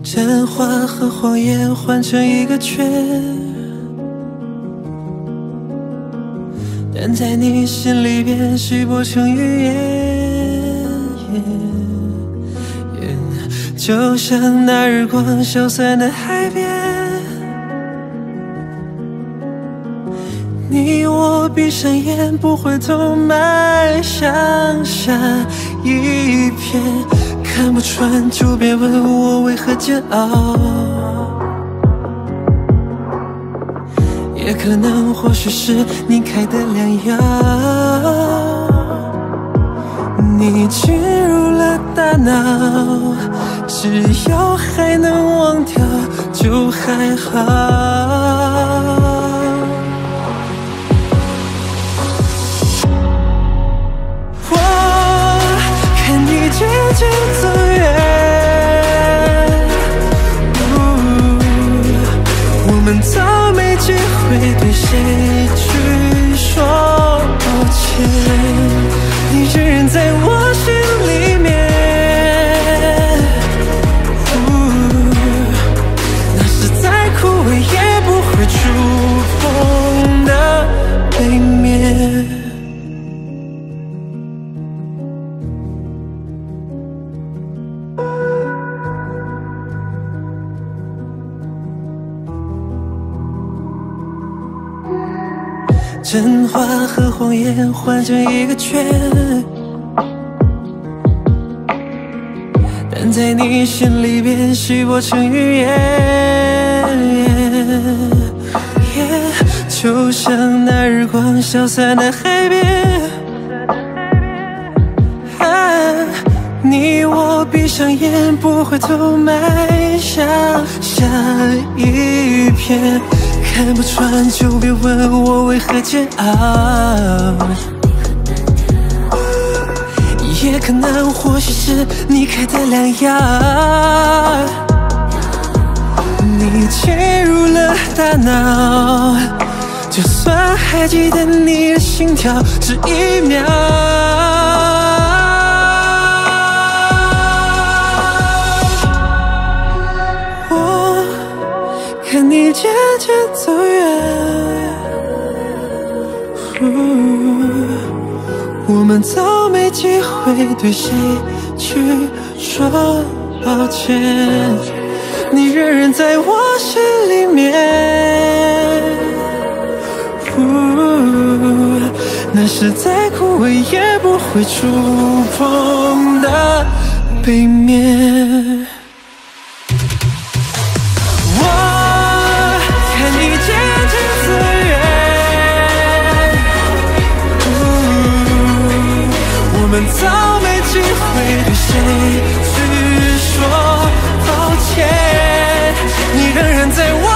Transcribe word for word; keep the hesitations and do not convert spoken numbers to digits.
真话和谎言换成一个圈，但在你心里边稀薄成语言，就像那日光消散的海边，你我闭上眼不回头埋向下一片，看不穿就别问我为何煎熬，也可能或许是你开的良药，你进入了大脑，只要还能忘掉就还好。我看你渐渐走远，我们早没机会对谁去说抱歉，你仍然在我心里面，那是再枯萎也不会触碰的背面。真话和谎言换成一个圈，但在你心里边稀薄成语言，就像那日光消散的海边，你我闭上眼不回头埋下下一片，看不穿就别问我为何煎熬，也可能或许是你开的良药，你进入了大脑，就算还记得你的心跳只一秒，我看你渐渐走远，我们早没机会对谁去说抱歉，你仍然在我心里面，那是再枯萎也不会触碰的背面。我们早没机会对谁去说抱歉，你仍然在我